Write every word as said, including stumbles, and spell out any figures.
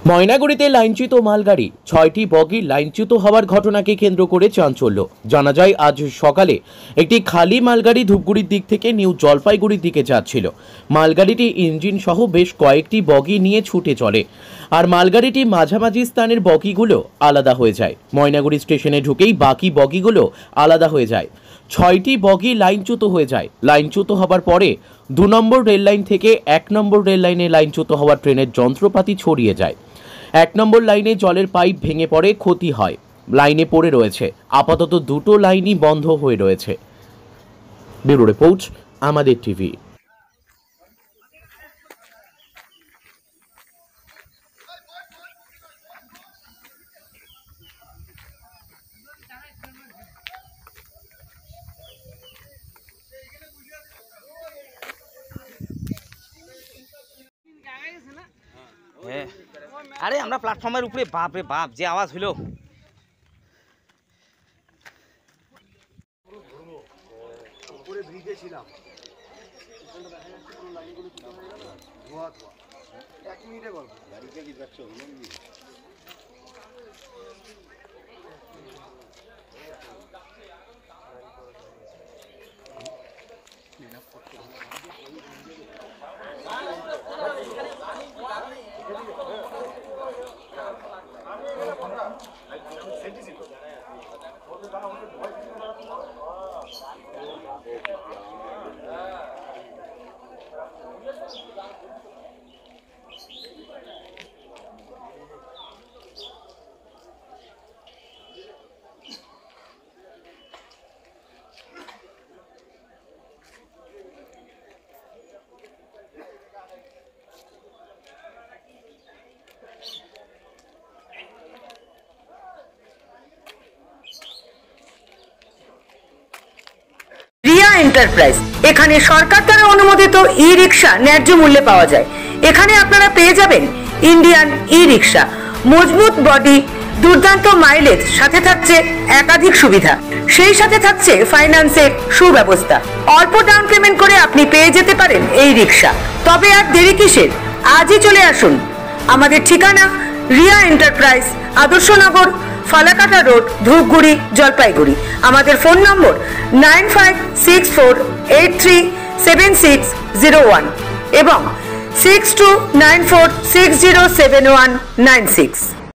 ময়নাগুড়িতে লাইনচ্যুত মালগাড়ি, ছয়টি বগি লাইনচ্যুত হওয়ার ঘটনাকে কেন্দ্র করে চাঞ্চল্য। জানা যায়, আজ সকালে একটি খালি মালগাড়ি ধূপগুড়ির দিক থেকে নিউ জলপাইগুড়ির দিকে যাচ্ছিল। মালগাড়িটি ইঞ্জিন সহ বেশ কয়েকটি বগি নিয়ে ছুটে চলে, আর মালগাড়িটি মাঝামাঝি স্থানের বগিগুলো আলাদা হয়ে যায়। ময়নাগুড়ি স্টেশনে ঢুকেই বাকি বগিগুলো আলাদা হয়ে যায়। ছয়টি বগি লাইনচ্যুত হয়ে যায়। লাইনচ্যুত হবার পরে দু নম্বর রেল লাইন থেকে এক নম্বর রেল লাইনে লাইনচ্যুত হওয়া ট্রেনের যন্ত্রপাতি ছড়িয়ে যায়। এক নম্বর লাইনে জলের পাইপ ভেঙে পড়ে, ক্ষতি হয়। লাইনে পড়ে রয়েছে। আপাতত দুটো লাইনই বন্ধ হয়ে রয়েছে। ব্যুরো রিপোর্ট, আমাদের টিভি। আরে আমরা প্ল্যাটফর্মের উপরে বাপ রে বাপ যে আওয়াজ হইল। উপরে ব্রিজে ছিলাম, এক মিনিটে বলবো গাড়িটা কি যাচ্ছে। রিয়া এন্টারপ্রাইজ, এখানে সরকার দ্বারা অনুমোদিত ই রিক্সা ন্যায্য মূল্যে পাওয়া যায়। এখানে আপনারা পেয়ে যাবেন ইন্ডিয়ান ই রিক্সা, মজবুত বডি, দুর্দান্ত মাইলেজ, সাথে থাকছে একাধিক সুবিধা। সেই সাথে থাকছে ফাইন্যান্সের সুব্যবস্থা। অল্প ডাউন পেমেন্ট করে আপনি পেয়ে যেতে পারেন এই রিক্সা। তবে আর দেরি কিসের? আজই চলে আসুন। আমাদের ঠিকানা রিয়া এন্টারপ্রাইজ, আদর্শনগর, ফালাকাটা রোড, ধূপগুড়ি, জলপাইগুড়ি। আমাদের phone number nine five six four eight three seven six zero one এবং six two nine four six zero seven one nine six.